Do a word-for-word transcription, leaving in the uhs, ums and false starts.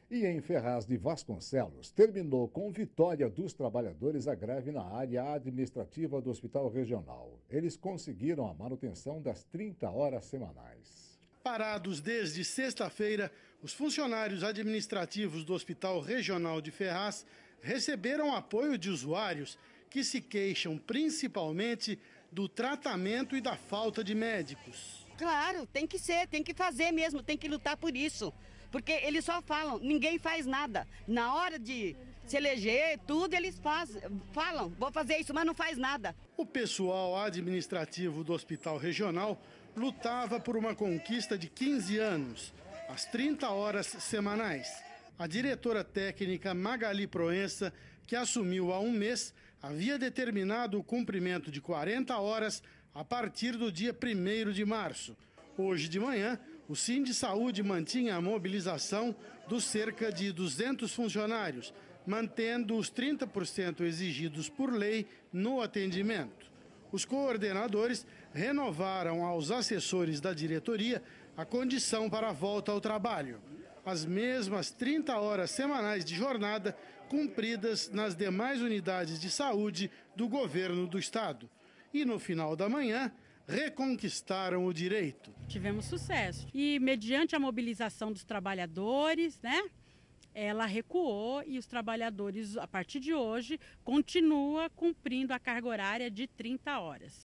E em Ferraz de Vasconcelos, terminou com vitória dos trabalhadores a greve na área administrativa do Hospital Regional. Eles conseguiram a manutenção das trinta horas semanais. Parados desde sexta-feira, os funcionários administrativos do Hospital Regional de Ferraz receberam apoio de usuários que se queixam principalmente do tratamento e da falta de médicos. Claro, tem que ser, tem que fazer mesmo, tem que lutar por isso. Porque eles só falam, ninguém faz nada. Na hora de se eleger, tudo eles faz, falam, vou fazer isso, mas não faz nada. O pessoal administrativo do Hospital Regional lutava por uma conquista de quinze anos, as trinta horas semanais. A diretora técnica Magali Proença, que assumiu há um mês, havia determinado o cumprimento de quarenta horas a partir do dia primeiro de março. Hoje de manhã, o Sindisaúde mantinha a mobilização dos cerca de duzentos funcionários, mantendo os trinta por cento exigidos por lei no atendimento. Os coordenadores renovaram aos assessores da diretoria a condição para a volta ao trabalho. As mesmas trinta horas semanais de jornada cumpridas nas demais unidades de saúde do governo do estado. E no final da manhã, reconquistaram o direito. Tivemos sucesso. E mediante a mobilização dos trabalhadores, né, ela recuou e os trabalhadores, a partir de hoje, continuam cumprindo a carga horária de trinta horas.